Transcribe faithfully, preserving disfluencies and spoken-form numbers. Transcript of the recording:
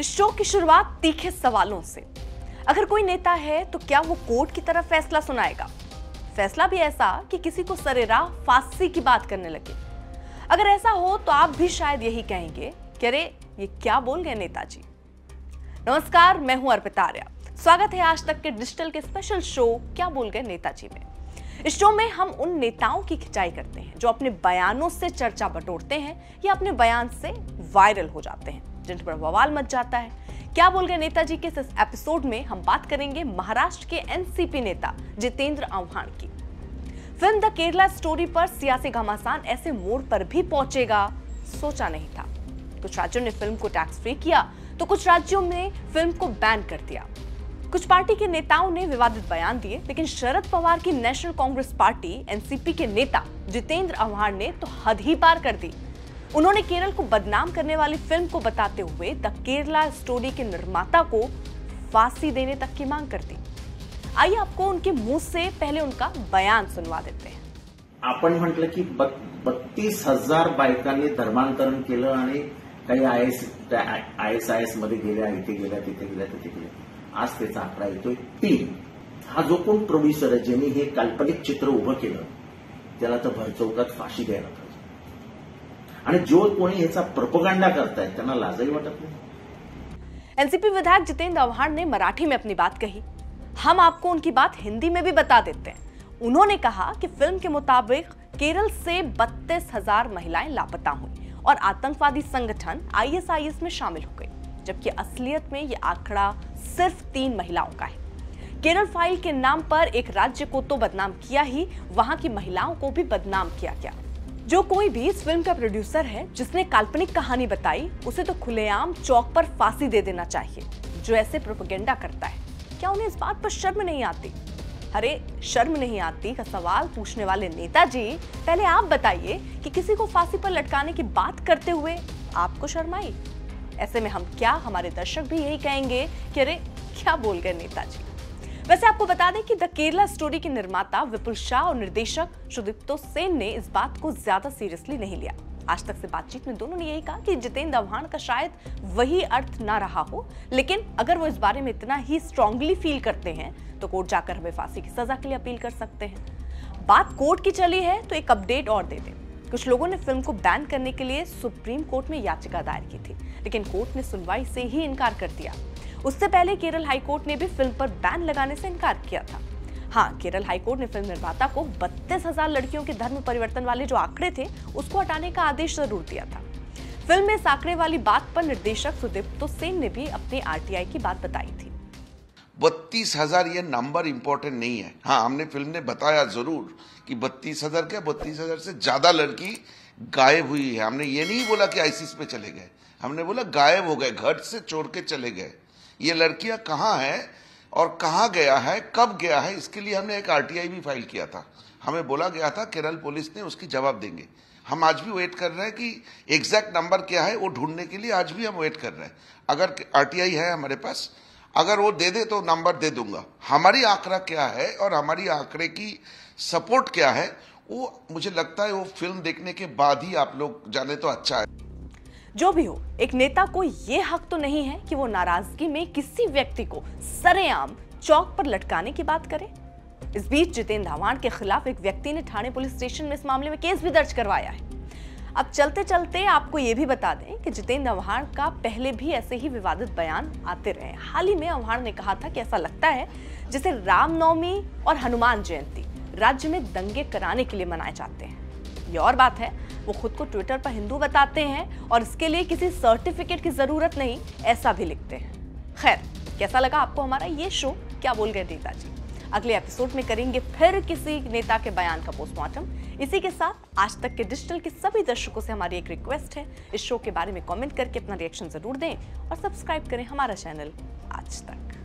इस शो की शुरुआत तीखे सवालों से। अगर कोई नेता है तो क्या वो कोर्ट की तरफ फैसला सुनाएगा? फैसला भी ऐसा कि किसी को सरेराह फांसी की बात करने लगे। अगर ऐसा हो तो आप भी शायद यही कहेंगे कि अरे ये क्या बोल गए नेताजी। नमस्कार, मैं हूं अर्पिता आर्या। स्वागत है आज तक के डिजिटल के स्पेशल शो क्या बोल गए नेताजी में। इस शो में हम उन नेताओं की खिंचाई करते हैं जो अपने बयानों से चर्चा बटोरते हैं या अपने बयान से वायरल हो जाते हैं, जिन पर बवाल मच जाता है। क्या बोल गए नेताजी के इस एपिसोड में हम बात करेंगे महाराष्ट्र के एनसीपी नेता जितेंद्र आव्हाड की। फिल्म द केरला स्टोरी पर सियासी घमासान ऐसे मोड़ पर भी पहुंचेगा, सोचा नहीं था। कुछ राज्यों ने फिल्म को टैक्स फ्री किया तो कुछ राज्यों ने फिल्म को बैन कर दिया। कुछ पार्टी के नेताओं ने विवादित बयान दिए, लेकिन शरद पवार की नेशनल कांग्रेस पार्टी एनसीपी के नेता जितेंद्र आव्हाड ने तो हद ही पार कर दी। उन्होंने केरल को बदनाम करने वाली फिल्म को बताते हुए द केरला स्टोरी के निर्माता को फांसी देने तक की मांग कर दी। आइए आपको उनके मुंह से पहले उनका बयान सुनवा देते हैं। आपण म्हटलं की बत्तीस हजार बायकांनी धर्मांतरण केलं आणि काही I S I S I S मध्ये गेल्या, इथे गेल्या, तिथे गेल्या, तिथे गेल्या. आज त्याचा आकडा येतोय तीन. हा जो कोण प्रोड्युसर आहे ज्यांनी हे काल्पनिक चित्र उभं केलं त्याला तर भरचौकात फाशी द्यायला पाहिजे. आणि जो कोणी याचा प्रोपगंडा करतायत त्यांना लाजही वाटत नहीं। एनसीपी विधायक जितेंद्र आव्हाड ने मराठी में अपनी बात कही। हम आपको उनकी बात हिंदी में भी बता देते हैं। उन्होंने कहा कि फिल्म के मुताबिक केरल से बत्तीस हजार महिलाएं लापता हुई और आतंकवादी संगठन आई एस आई एस में शामिल हो गई, जबकि असलियत में यह आंकड़ा सिर्फ तीन महिलाओं का है। केरल फाइल के नाम पर एक राज्य को तो बदनाम किया ही, वहां की महिलाओं को भी बदनाम किया गया। जो कोई भी इस फिल्म का प्रोड्यूसर है जिसने काल्पनिक कहानी बताई, उसे तो खुलेआम चौक पर फांसी दे देना चाहिए। जो ऐसे प्रोपेगेंडा करता है, क्या उन्हें इस बात पर शर्म नहीं आती? अरे शर्म नहीं आती का सवाल पूछने वाले नेताजी, पहले आप बताइए कि किसी को फांसी पर लटकाने की बात करते हुए आपको शर्म आई? ऐसे में हम क्या, हमारे दर्शक भी यही कहेंगे कि अरे क्या बोल गए नेताजी। वैसे आपको बता दें कि द केरला स्टोरी के निर्माता विपुल शाह और निर्देशक सुदीप्तो सेन ने इस बात को ज्यादा सीरियसली नहीं लिया। आज तक से बातचीत में दोनों ने यही कहा कि जितेंद्र आव्हाड का शायद वही अर्थ ना रहा हो, लेकिन अगर वो इस बारे में इतना ही स्ट्रांगली फील करते हैं तो कोर्ट जाकर हमें फांसी की सजा के लिए अपील कर सकते हैं। बात कोर्ट की चली है तो एक अपडेट और दे दें। कुछ लोगों ने फिल्म को बैन करने के लिए सुप्रीम कोर्ट में याचिका दायर की थी, लेकिन कोर्ट ने सुनवाई से ही इनकार कर दिया। उससे पहले केरल हाईकोर्ट ने भी फिल्म पर बैन लगाने से इनकार किया था। हाँ, केरल हाईकोर्ट ने फिल्म निर्माता को बत्तीस हजार लड़कियों के धर्म परिवर्तन वाले जो आंकड़े थे उसको हटाने का आदेश जरूर दिया था। फिल्म में इस आंकड़े वाली बात पर निर्देशक सुदीप्तो सेन ने भी अपनी आरटीआई की बात बताई थी। बत्तीस हजार ये नंबर इंपॉर्टेंट नहीं है। हाँ, हमने फिल्म ने बताया जरूर कि बत्तीस हजार क्या बत्तीस हजार से ज्यादा लड़की गायब हुई है। हमने ये नहीं बोला कि आईसीस पे चले गए, हमने बोला गायब हो गए, घर से छोड़ के चले गए। ये लड़कियां कहाँ हैं और कहाँ गया है, कब गया है, इसके लिए हमने एक आरटीआई भी फाइल किया था। हमें बोला गया था केरल पुलिस ने उसकी जवाब देंगे। हम आज भी वेट कर रहे हैं कि एग्जैक्ट नंबर क्या है वो ढूंढने के लिए आज भी हम वेट कर रहे हैं। अगर आरटीआई है हमारे पास, अगर वो दे दे तो नंबर दे दूंगा। हमारी आंकड़ा क्या है और हमारी आंकड़े की सपोर्ट क्या है वो मुझे लगता है वो फिल्म देखने के बाद ही आप लोग जाने तो अच्छा है। जो भी हो, एक नेता को यह हक तो नहीं है कि वो नाराजगी में किसी व्यक्ति को सरेआम चौक पर लटकाने की बात करे। इस बीच जितेंद्र आव्हाड के खिलाफ एक व्यक्ति ने ठाणे पुलिस स्टेशन में इस मामले में केस भी दर्ज करवाया है। अब चलते चलते आपको यह भी बता दें कि जितेंद्र आव्हाड का पहले भी ऐसे ही विवादित बयान आते रहे। हाल ही में आव्हाड ने कहा था कि ऐसा लगता है जैसे रामनवमी और हनुमान जयंती राज्य में दंगे कराने के लिए मनाए जाते हैं। ये और बात है, वो खुद को ट्विटर पर हिंदू बताते हैं और इसके लिए किसी सर्टिफिकेट की जरूरत नहीं, ऐसा भी लिखते हैं। खैर, कैसा लगा आपको हमारा ये शो क्या बोल गए नेताजी? अगले एपिसोड में करेंगे फिर किसी नेता के बयान का पोस्टमार्टम। इसी के साथ आज तक के डिजिटल के सभी दर्शकों से हमारी एक रिक्वेस्ट है, इस शो के बारे में कमेंट करके अपना रिएक्शन जरूर दें और सब्सक्राइब करें हमारा चैनल आज तक।